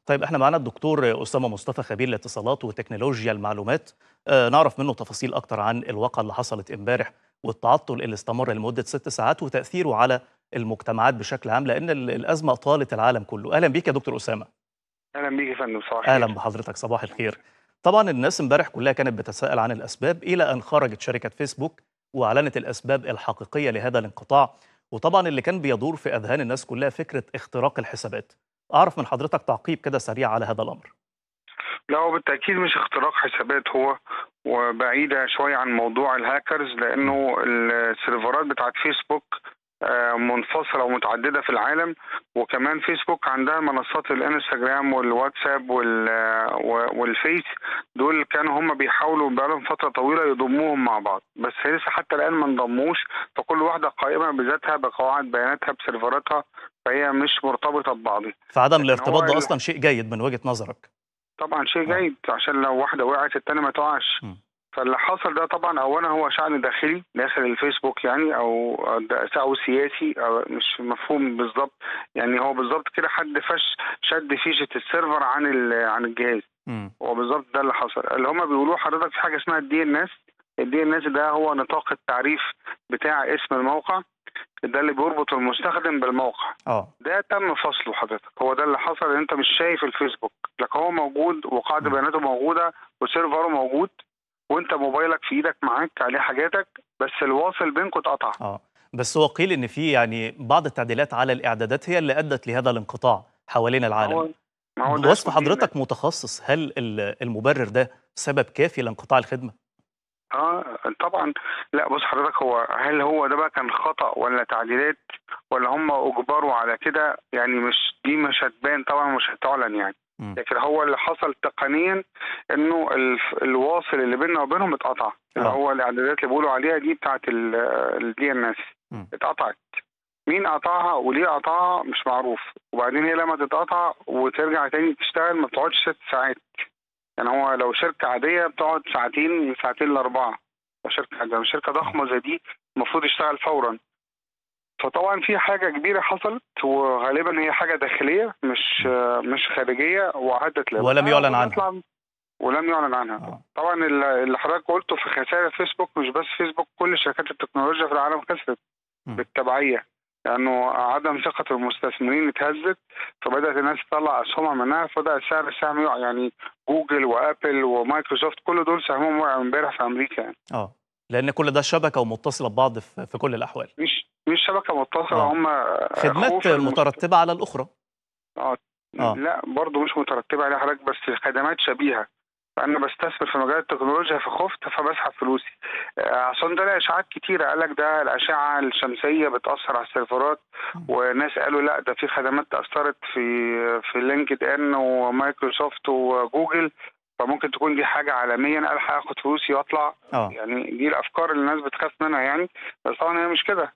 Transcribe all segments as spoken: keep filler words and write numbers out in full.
طيب احنا معانا الدكتور أسامة مصطفى خبير الاتصالات وتكنولوجيا المعلومات. آه نعرف منه تفاصيل أكتر عن الواقعة اللي حصلت امبارح والتعطل اللي استمر لمدة ست ساعات وتأثيره على المجتمعات بشكل عام، لأن ال- الأزمة طالت العالم كله. أهلا بيك يا دكتور أسامة. اهلا بيك يا فندم، صباح أهلا الخير. بحضرتك، صباح الخير. طبعا الناس امبارح كلها كانت بتتساءل عن الأسباب إلى أن خرجت شركة فيسبوك وأعلنت الأسباب الحقيقية لهذا الانقطاع. وطبعا اللي كان بيدور في أذهان الناس كلها فكرة اختراق الحسابات. أعرف من حضرتك تعقيب كده سريع على هذا الأمر. لا، هو بالتاكيد مش اختراق حسابات، هو وبعيده شويه عن موضوع الهاكرز، م. لانه السيرفرات بتاعت فيسبوك آه، منفصله ومتعدده في العالم. وكمان فيسبوك عندها منصات الانستجرام والواتساب وال- آه، والفيس. دول كانوا هم بيحاولوا بقالهم فتره طويله يضموهم مع بعض، بس لسه حتى الان ما انضموش. فكل واحده قائمه بذاتها بقواعد بياناتها بسيرفراتها، فهي مش مرتبطه ببعضها. فعدم لكن الارتباط هو ده أصلا شيء جيد من وجهة نظرك؟ طبعا شيء اه. جيد، عشان لو واحدة وقعت التانية ما تقعش. م. فاللي حصل ده طبعا اولا هو شأن داخلي داخل الفيسبوك، يعني او ده- او سياسي، أو مش مفهوم بالظبط. يعني هو بالظبط كده حد فش شد فيشة السيرفر عن ال- عن الجهاز. م. هو بالظبط ده اللي حصل. اللي هم بيقولوه حضرتك في حاجة اسمها الدي ان اس. الدي ان اس ده هو نطاق التعريف بتاع اسم الموقع، ده اللي بيربط المستخدم بالموقع. اه. ده تم فصله حضرتك. هو ده اللي حصل، ان انت مش شايف الفيسبوك، لكن هو موجود وقاعده م. بياناته موجوده وسيرفره موجود، وانت موبايلك في ايدك معاك عليه حاجاتك، بس الواصل بينكم اتقطع. اه. بس هو قيل ان في يعني بعض التعديلات على الاعدادات هي اللي ادت لهذا الانقطاع حوالين ما العالم. هو ما هو ده بوصف اسمه الدي ان اس. حضرتك متخصص، هل ال- المبرر ده سبب كافي لانقطاع الخدمة؟ اه طبعا. لا بص حضرتك، هو هل هو ده بقى كان خطأ ولا تعديلات، ولا هم اجبروا على كده؟ يعني مش دي مش هتبان طبعا، مش هتعلن يعني. م. لكن هو اللي حصل تقنيا انه الف- الواصل اللي بيننا وبينهم اتقطع، اللي اه. هو الاعدادات اللي بيقولوا عليها دي بتاعت الدي ان اس م. اتقطعت. مين قطعها وليه قطعها مش معروف. وبعدين هي لما تتقطع وترجع تاني تشتغل ما بتقعدش ست ساعات. يعني هو لو شركة عادية بتقعد ساعتين، من ساعتين لأربعة. لو شركة عادية، شركة اه. ضخمة زي دي المفروض يشتغل فورا. فطبعا في حاجة كبيرة حصلت، وغالبا هي حاجة داخلية مش م. مش خارجية، وعدت لها. بس ولم أنا يعلن المفروض عنها. نطلع ولم يعلن عنها. اه. طبعا اللي اللي حضرتك قلته في خسائر فيسبوك، مش بس فيسبوك، كل شركات التكنولوجيا في العالم خسرت م. بالتبعية، لأنه عدم ثقة المستثمرين اتهزت. فبدأت الناس تطلع أسهمها منها، فبدأ سعر السهم يقع. يعني جوجل وأبل ومايكروسوفت كل دول سهمهم وقع امبارح في أمريكا يعني. اه. لان كل ده شبكة ومتصلة ببعض في في كل الاحوال. مش مش شبكة متصلة، اه. هم خدمات خوف المست... مترتبة على الاخرى. آه، اه. لا برضه مش مترتبة عليها حضرتك، بس خدمات شبيهة. فأنا بستثمر في مجال التكنولوجيا فخفت فبسحب فلوسي. آه، عشان ده إشاعات كتيرة، قال لك ده الأشعة الشمسية بتأثر على السيرفرات. م. وناس قالوا لا، ده في خدمات أثرت في في لينكد إن ومايكروسوفت وجوجل، فممكن تكون دي حاجة عالمية، أنا ألحق آخد فلوسي وأطلع. اه. يعني دي الأفكار اللي الناس بتخاف منها يعني. بس طبعا هي مش كده.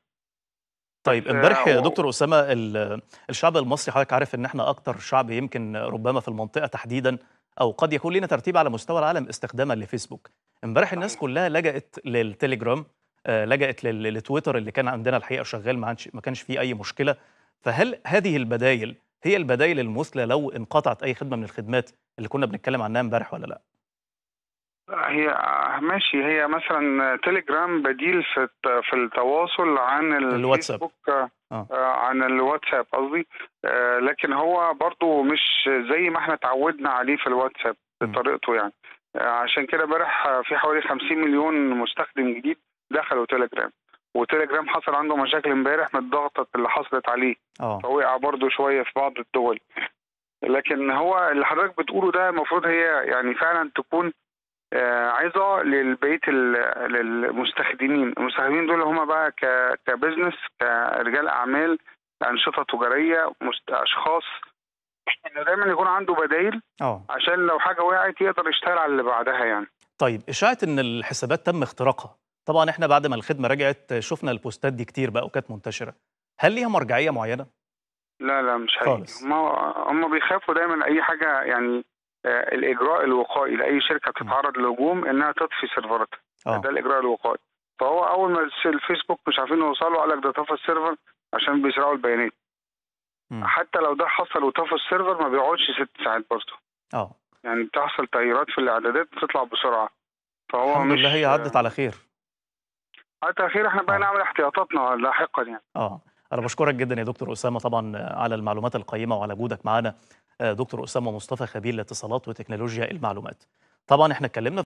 طيب بس امبارح يا آه، دكتور أسامة، ال- الشعب المصري حضرتك عارف ان احنا اكتر شعب يمكن ربما في المنطقة تحديدا، او قد يكون لنا ترتيب على مستوى العالم استخداما لفيسبوك. امبارح الناس صحيح. كلها لجأت للتليجرام، آه، لجأت لل- لتويتر اللي كان عندنا الحقيقة شغال، ما عادش- ما كانش فيه اي مشكلة. فهل هذه البدايل هي البدايل المثلى لو انقطعت اي خدمة من الخدمات اللي كنا بنتكلم عنها امبارح ولا لا؟ هي ماشي، هي مثلا تليجرام بديل في الت- في التواصل عن الواتساب. الفيسبوك، آه، اه. عن الواتساب قصدي. آه، لكن هو برضو مش زي ما احنا اتعودنا عليه في الواتساب مم. بطريقته يعني. آه، عشان كده امبارح آه، في حوالي خمسين مليون مستخدم جديد دخلوا تليجرام. وتليجرام حصل عنده مشاكل امبارح من الضغطة اللي حصلت عليه، اه. فوقع برضو شوية في بعض الدول. لكن هو اللي حضرتك بتقوله ده المفروض هي يعني فعلا تكون آه، عظة للبقية ال- للمستخدمين. المستخدمين دول هم بقى ك- كبزنس، كرجال أعمال، أنشطة تجارية، مست- أشخاص، إنه دايما يكون عنده بدايل اه. عشان لو حاجة وقعت يقدر يشتغل على اللي بعدها يعني. طيب اشاعة ان الحسابات تم اختراقها، طبعا احنا بعد ما الخدمة رجعت شفنا البوستات دي كتير بقى وكانت منتشرة. هل ليها مرجعية معينة؟ لا لا مش حقيقي. خالص. هم هم بيخافوا دايما أي حاجة يعني. آه، الإجراء الوقائي لأي شركة مم. بتتعرض لهجوم إنها تطفي سيرفراتها. اه. ده الإجراء الوقائي. فهو أول ما الفيسبوك مش عارفين يوصلوا قال لك ده طفى السيرفر عشان بيسرقوا البيانات. مم. حتى لو ده حصل وطفى السيرفر ما بيقعدش ست ساعات برضه. اه يعني بتحصل تغييرات في الاعدادات بتطلع بسرعه، فهو الحمد لله هي مش عدت على خير. على تاخير. احنا بقى اه نعمل احتياطاتنا لاحقا يعني. اه انا بشكرك جدا يا دكتور اسامه طبعا على المعلومات القيمه وعلى وجودك معنا. آه، دكتور اسامه مصطفى، خبير الاتصالات وتكنولوجيا المعلومات. طبعا احنا اتكلمنا